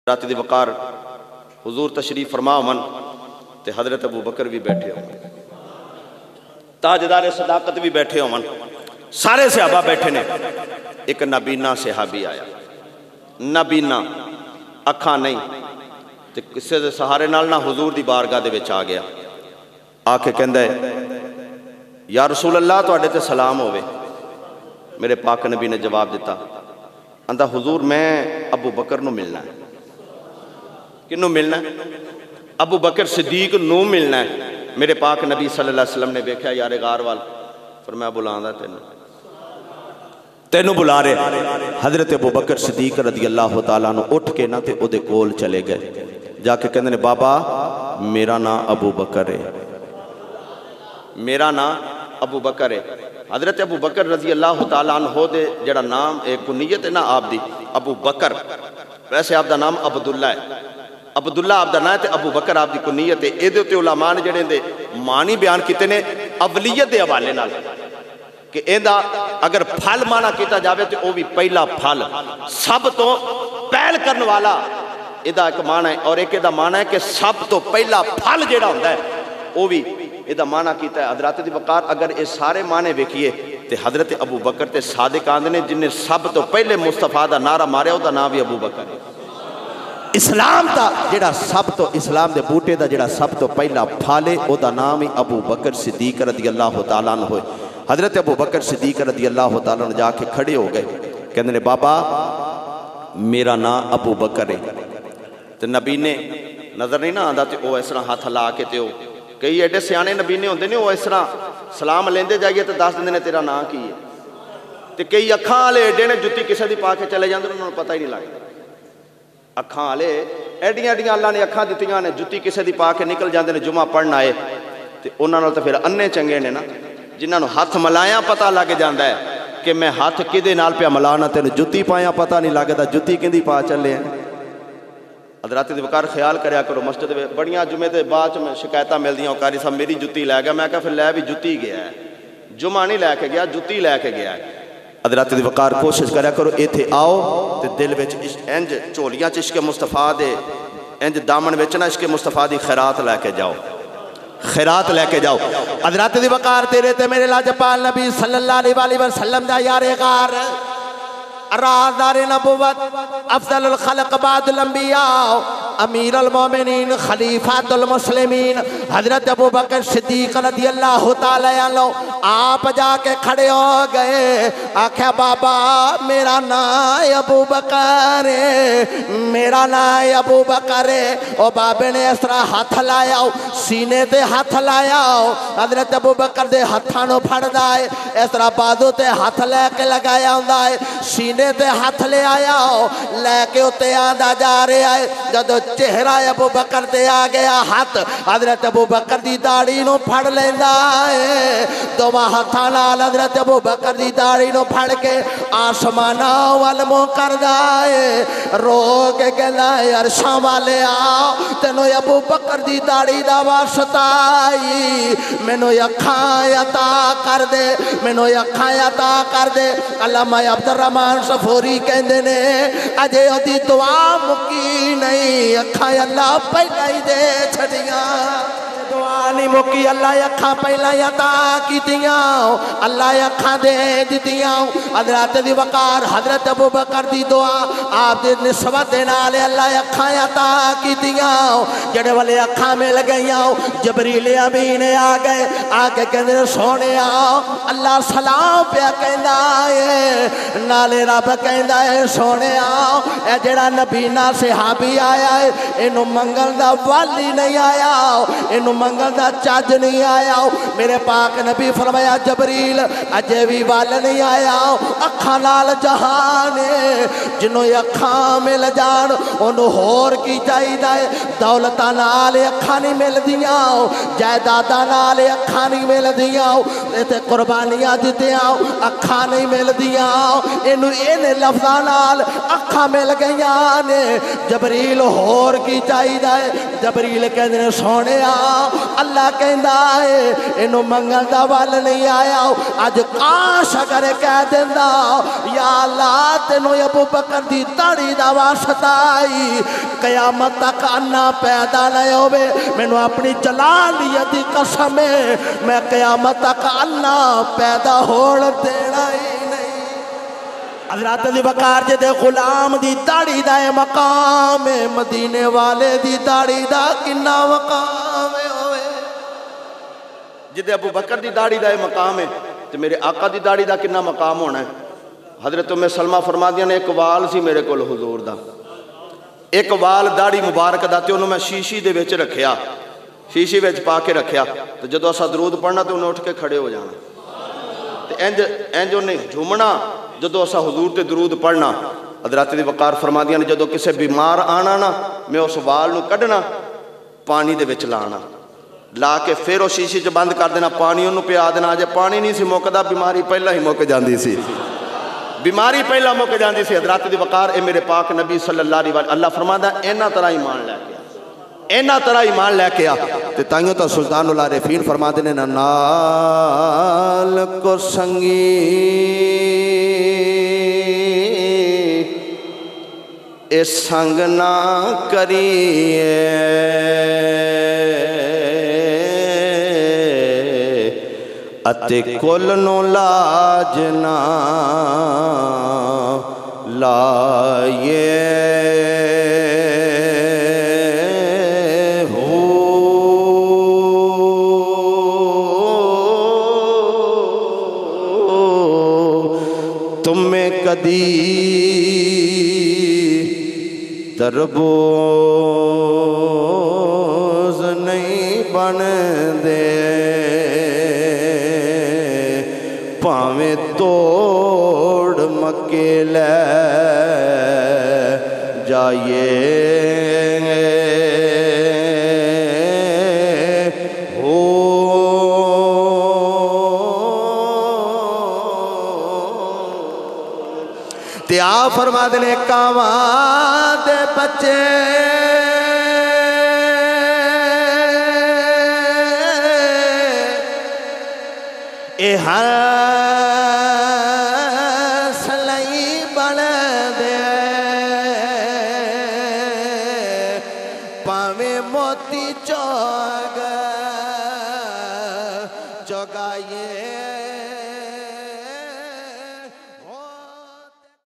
रात दी वकार हुजूर तशरीफ फरमा मन ते हजरत अबू बकर भी बैठे हो, ताजदार सदाकत भी बैठे होवन, सारे सहाबा बैठे ने। एक नबीना सहाबी आया, नबीना अखा नहीं ते किसी दे सहारे नाल ना हुजूर दी बारगाह दे विच आ गया। आके कहंदा है या रसूल अल्लाह तुहाडे ते सलाम होवे। मेरे पाक नबी ने जवाब दिता, आंदा हुजूर मैं अबू बकर नूं मिलना है। किनू मिलना है? अबू बकर सिद्दीक नूं मिलना है। मेरे पाक नबी सल्लल्लाहु अलैहि वसल्लम ने वेख्या यार गार वाल, फरमाया बुलांदा तेनू बुला रहे। हजरत अबू बकर सिद्दीक रज़ी अल्लाह तआला अन्हु उठ के ना ते ओदे कोल चले गए। जाके कहंदे ने बाबा मेरा नाम अबू बकर है, मेरा नाम अबू बकर है। हजरत अबू बकर रज़ी अल्लाह तआला अन्हु दे जेड़ा नाम एक कुनियत है ना आप दी अबू बकर, वैसे आप दा नाम अब्दुल्ला है। अब्दुल्ला आप दा नाम है, अबू बकर आप दी कुनियत है। इहदे ते उलमा ने जेड़े दे मानी बयान कीते ने अवलियत दे हवाले नाल कि इहदा अगर फल माना किया जाए तो वह भी पहला फल, सब तो पहल करने वाला इहदा एक माना है। और एक इहदा माना है कि सब तो पहला फल जिहड़ा हुंदा है वह भी इहदा माना किया है। हजरत दी वकार अगर ये सारे माने वेखिए तो हजरत अबू बकर ते सादिक आंदे ने जिन्हें सब तो पहले मुस्तफा दा नारा मारिया उसका नाम भी अबू बकर है। इस्लाम का जिहड़ा सब तो इस्लाम के बूटे का जिहड़ा सब तो पहला फल है उसका नाम ही अबू बकर सिद्दीक रज़ी अल्लाह तआला अन्हु होए। हजरत अबू बकर सिद्दीक रज़ी अल्लाह तआला अन्हु जाके खड़े हो गए, कहते ने बाबा मेरा नाम अबू बकर है। तो नबी ने नज़र नहीं ना आता तो वह इस तरह हाथ ला के तो कई एडे सियाने नबीने होंगे ने वह इस तरह सलाम लेंदे जाइए तो दस देंगे तेरा नाम की है। तो कई अखां वाले एडे ने जुत्ती किसी की पा के चले जाते उन्होंने पता ही नहीं लगता। अखां वाले एडियां एडियां अल्लाह ने अखां दित्तियां ने, जुत्ती किसी की पा के निकल जाते हैं जुमा पढ़न आए तो उन्होंने तो फिर अन्ने चंगे ने ना, जिन्होंने हाथ मलाया पता लग जाता है कि मैं हाथ किदे नाल पिया मलाना, तेन जुत्ती पाया पता नहीं लगता जुत्ती किंदी पा चले। हजरत दी वकार ख्याल करया करो, मस्जिद में बड़ियां जुमे के बाद में शिकायत मिलदियां कारी साहब मेरी जुत्ती लै गया। मैं क्या फिर लै भी जुत्ती गया है, जुमा नहीं लैके गया जुत्ती लैके गया है। हजरत दी वकार कोशिश करया करो इत्थे आओ तो दिल में इंज झोलियां च इश्क मुस्तफा दे इंज दामन विच ना इश्क मुस्तफा दी खैरात लैके जाओ, खैरात लैके जाओ। हजरत दी वकार तेरे ते मेरे लाजपाल नबी सल्लल्लाहु अलैहि वसल्लम दा यारे गार राज़दार नबुवत अफज़लुल खल्क़ बादुल अंबिया अमीरुल मोमिनीन खलीफातुल मुस्लिमीन हजरत अबू बकर सिद्दीक रज़ी अल्लाह तआला अन्हु आप जाके खड़े हो गए। आख्या बाबा मेरा नाम अबू बकर है, मेरा नाम अबू बकर है। और बाबे ने इस तरह हाथ लाया, सीने ते हाथ लाया, हजरत अबू बकर दे हत्थां नूं फड़दा है, इस तरह बाजू ते हाथ लैके लगाया हुंदा है, सीने ते हाथ ले आया लैके उत्ते आंदा जा रहा है। जदों चेहरा अबू बकर ते आ गया हाथ हजरत अबू बकर दी दाढ़ी नूं फड़ लैंदा है, दोवां हत्थां नाल हजरत अबू बकर दी दाढ़ी नूं फड़ के आसमानां वल मुंह करदा है, रो के कहंदा है अरशां वाले आ तैनूं अबू बकर दी दाढ़ी दा वास्ता आई, मैनूं अखां अता कर दे, मैनूं अखां अता कर दे। अल्लामा अब्दुर्रहमान सफूरी कहंदे ने अजे ओदी दुआ मुकी नहीं, अखां अल्लाह पहला ही दे छड़ियां, दुआ नहीं मुकी अल्लाह अखां पहला अता कीतियां, अल्लाह अखां दे दित्तियां। हजरत दी वकार हजरत अबू बकर दी दुआ आप दे निस्बत दे नाल अल्लाह अखां अता कीतियां। जेड़े वाले अखां मिल गईयां जबरील अमीन आ गए, आके कहंदे सोने अल्लाह सलाम पिया कहंदा है, नाले रब कहंदा है सोने ए जेड़ा नबीना सहाबी आया है इनू मंगल दा वाली नहीं आया, इनू मंगल दा चज नहीं आया। मेरे पाक नबी फरमाया जबरील अजे भी वाल नहीं आया, अखां नाल जहान है, जिन्हों अखां मिल जान ओनू होर की चाहिदा है। दौलतां नाल अखां नहीं मिलदियां, जायदादां नाल अखां नहीं मिलदियां, इत्थे कुर्बानियां दित्तियां अखां नहीं मिलदियां, इनू इन लफ्ज़ां नाल अखां मिल गईयां ने। जबरील होर की चाहिदा है, जबरील कहंदे ने सोने अल्लाह कहता है इनू मंगल दा वल नहीं आया। अज काश अगर कह देंदा या अल्लाह तेनों अबू बकर दी दाढ़ी दा वास्ता आई कयामत तक अन्ना पैदा नहीं होवे, मैनू अपनी जलालियत दी कसम है मैं कयामत तक अन्ना पैदा होण देना ही नहीं। हज़रत अली वक़ार जी दे गुलाम दी दाढ़ी दा मकाम है, मदीने वाले दी दाढ़ी दा किन्ना मकाम है होवे। जिदे अबू बकर दी दाढ़ी दा मकाम है तो मेरे आका दी दाढ़ी दा किन्ना मकाम होना है। हज़रत उम्मे सलमा फरमादियां ने एक वाल सी मेरे कोल हुजूर दा, एक वाल दाढ़ी मुबारक दा ते उन्होंने मैं शीशी दे विच रखिया, शीशी विच पा के रखिया तो जो असा दरूद पढ़ना तो उन्हें उठ के खड़े हो जाना तो इंज इंज उन्हें झूमना जो असा हुजूर ते दरूद पढ़ना। हज़रत दी वक़ार फरमादियां ने जो किसी बीमार आना ना मैं उस वाल नूं कढ़ना पानी दे विच लाना, ला के फिर उस शीशी च बंद कर देना, पानी उन्होंने पिया देना। जे पानी नहीं सी मुकदा बीमारी पहला ही मुक जाती सी, बीमारी पहला मुक जाती सी। हज़रत दी वक़ार ए मेरे पाक नबी सल्लल्लाहु अलैहि वसल्लम अल्लाह फरमांदा इन्ना तरह ईमान लैके आ, इन्ना तरह ईमान लैके आ ते ताइयों तो सुल्तानुल आरिफीन फरमाते ने नाल को संगी ए संग ना करिए अते कुल नो लाज ना लाए हो। तुम्हें कदी तरबूज नहीं बन दे भावें तोड़ मके ले जाइए हो। ते आ फरमा देने कावां दे बच्चे ए हसलई बन दे पावे मोती चौग